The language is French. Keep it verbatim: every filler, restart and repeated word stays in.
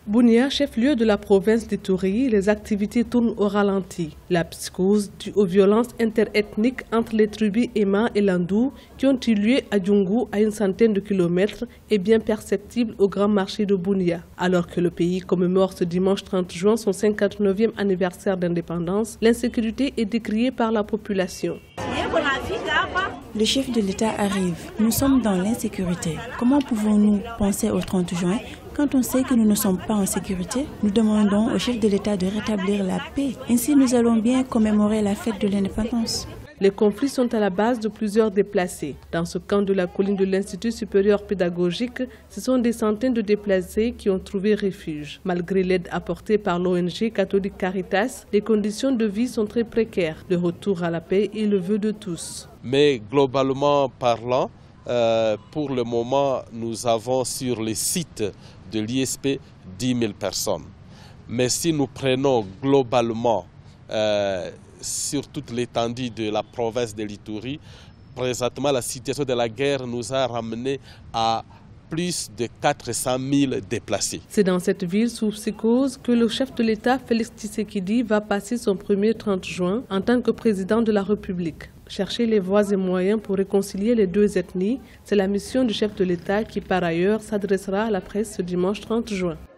Bunia, chef-lieu de la province d'Ituri, les activités tournent au ralenti. La psychose due aux violences interethniques entre les tribus Ema et Landou, qui ont eu lieu à Djungu, à une centaine de kilomètres, est bien perceptible au grand marché de Bunia. Alors que le pays commémore ce dimanche trente juin son cinquante-neuvième anniversaire d'indépendance, l'insécurité est décriée par la population. Le chef de l'État arrive. Nous sommes dans l'insécurité. Comment pouvons-nous penser au trente juin quand on sait que nous ne sommes pas en sécurité? Nous demandons au chef de l'État de rétablir la paix. Ainsi, nous allons bien commémorer la fête de l'indépendance. Les conflits sont à la base de plusieurs déplacés. Dans ce camp de la colline de l'Institut supérieur pédagogique, ce sont des centaines de déplacés qui ont trouvé refuge. Malgré l'aide apportée par l'O N G catholique Caritas, les conditions de vie sont très précaires. Le retour à la paix est le vœu de tous. Mais globalement parlant, euh, pour le moment, nous avons sur les sites de l'I S P dix mille personnes. Mais si nous prenons globalement euh, sur toute l'étendue de la province de l'Ituri, présentement la situation de la guerre nous a ramené à plus de quatre cent mille déplacés. C'est dans cette ville sous psychose que le chef de l'État, Félix Tshisekedi, va passer son premier trente juin en tant que président de la République. Chercher les voies et moyens pour réconcilier les deux ethnies, c'est la mission du chef de l'État qui, par ailleurs, s'adressera à la presse ce dimanche trente juin.